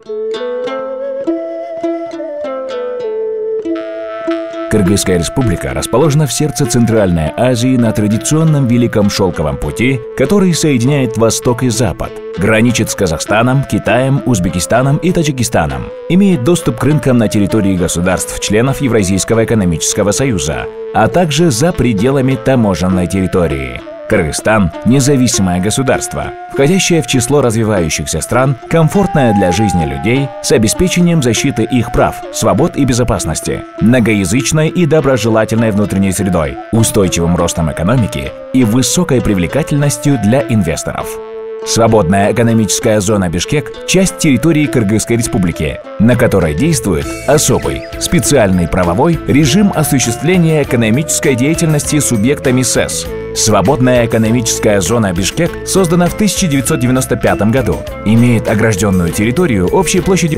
Кыргызская республика расположена в сердце Центральной Азии на традиционном Великом Шелковом пути, который соединяет Восток и Запад, граничит с Казахстаном, Китаем, Узбекистаном и Таджикистаном, имеет доступ к рынкам на территории государств-членов Евразийского экономического союза, а также за пределами таможенной территории. Кыргызстан – независимое государство, входящее в число развивающихся стран, комфортное для жизни людей, с обеспечением защиты их прав, свобод и безопасности, многоязычной и доброжелательной внутренней средой, устойчивым ростом экономики и высокой привлекательностью для инвесторов. Свободная экономическая зона Бишкек – часть территории Кыргызской республики, на которой действует особый, специальный правовой режим осуществления экономической деятельности субъектами СЭС. Свободная экономическая зона Бишкек создана в 1995 году, имеет огражденную территорию общей площадью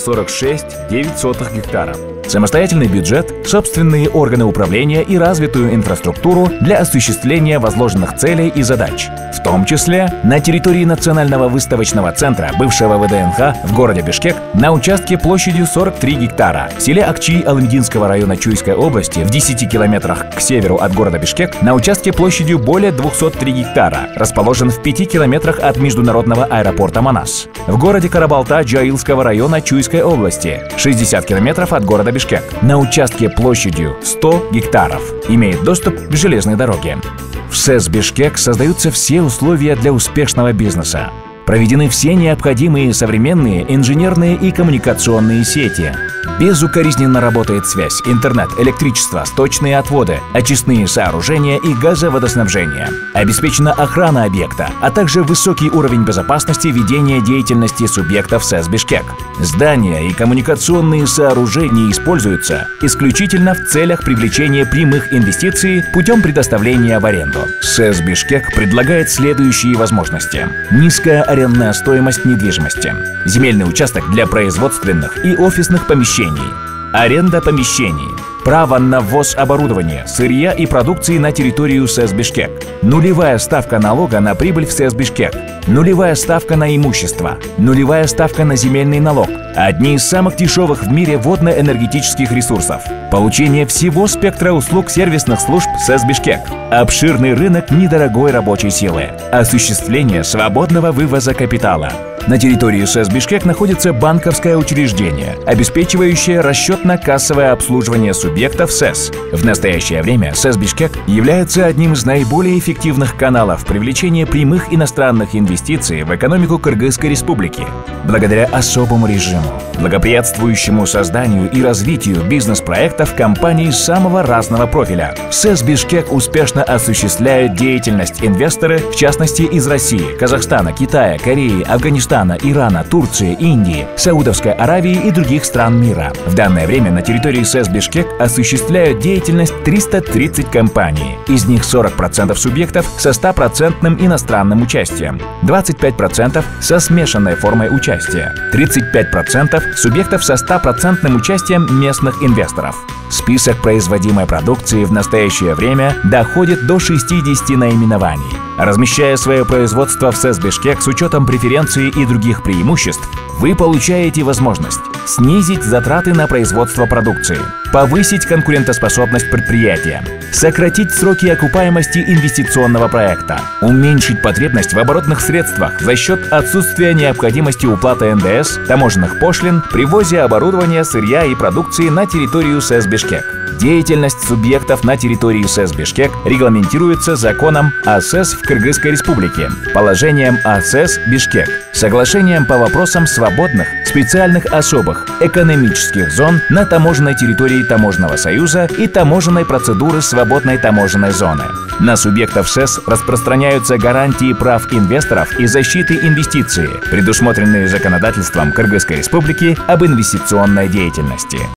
346,9 гектара, самостоятельный бюджет, собственные органы управления и развитую инфраструктуру для осуществления возложенных целей и задач, в том числе на территории Национального выставочного центра бывшего ВДНХ в городе Бишкек на участке площадью 43 гектара, в селе Акчи Алымдинского района Чуйской области в 10 километрах к северу от города Бишкек на участке площадью более 203 гектара, расположен в 5 километрах от международного аэропорта Манас. В городе Карабалта Джаилского района Чуйской области, 60 километров от города Бишкек, на участке площадью 100 гектаров, имеет доступ к железной дороге. В СЭС Бишкек создаются все условия для успешного бизнеса. Проведены все необходимые современные инженерные и коммуникационные сети. Безукоризненно работает связь, интернет, электричество, сточные отводы, очистные сооружения и газоводоснабжение. Обеспечена охрана объекта, а также высокий уровень безопасности ведения деятельности субъектов СЭС Бишкек. Здания и коммуникационные сооружения используются исключительно в целях привлечения прямых инвестиций путем предоставления в аренду. СЭС Бишкек предлагает следующие возможности. Низкая арендная стоимость недвижимости, земельный участок для производственных и офисных помещений, аренда помещений, право на ввоз оборудования, сырья и продукции на территорию СЭС Бишкек, нулевая ставка налога на прибыль в СЭС Бишкек, нулевая ставка на имущество, нулевая ставка на земельный налог, одни из самых дешевых в мире водно-энергетических ресурсов, получение всего спектра услуг сервисных служб СЭС Бишкек, обширный рынок недорогой рабочей силы, осуществление свободного вывоза капитала. На территории СЭС Бишкек находится банковское учреждение, обеспечивающее расчетно-кассовое обслуживание субъектов СЭС. В настоящее время СЭС Бишкек является одним из наиболее эффективных каналов привлечения прямых иностранных инвестиций в экономику Кыргызской республики. Благодаря особому режиму, благоприятствующему созданию и развитию бизнес-проектов компаний самого разного профиля, в СЭС Бишкек успешно осуществляют деятельность инвесторы, в частности из России, Казахстана, Китая, Кореи, Афганистана, Ирана, Турции, Индии, Саудовской Аравии и других стран мира. В данное время на территории СЭС Бишкек осуществляют деятельность 330 компаний. Из них 40% субъектов со 100% иностранным участием, 25% со смешанной формой участия, 35% субъектов со 100% участием местных инвесторов. Список производимой продукции в настоящее время доходит до 60 наименований. Размещая свое производство в СЭС Бишкек с учетом преференций и других преимуществ, вы получаете возможность снизить затраты на производство продукции, повысить конкурентоспособность предприятия, сократить сроки окупаемости инвестиционного проекта, уменьшить потребность в оборотных средствах за счет отсутствия необходимости уплаты НДС, таможенных пошлин при ввозе оборудования, сырья и продукции на территорию СЭС Бишкек. Деятельность субъектов на территории СЭС Бишкек регламентируется законом о СЭС в Кыргызской республике, положением о СЭС Бишкек, соглашением по вопросам свободных, специальных особых экономических зон на таможенной территории Таможенного союза и таможенной процедуры свободной таможенной зоны. На субъектов СЭС распространяются гарантии прав инвесторов и защиты инвестиций, предусмотренные законодательством Кыргызской республики об инвестиционной деятельности.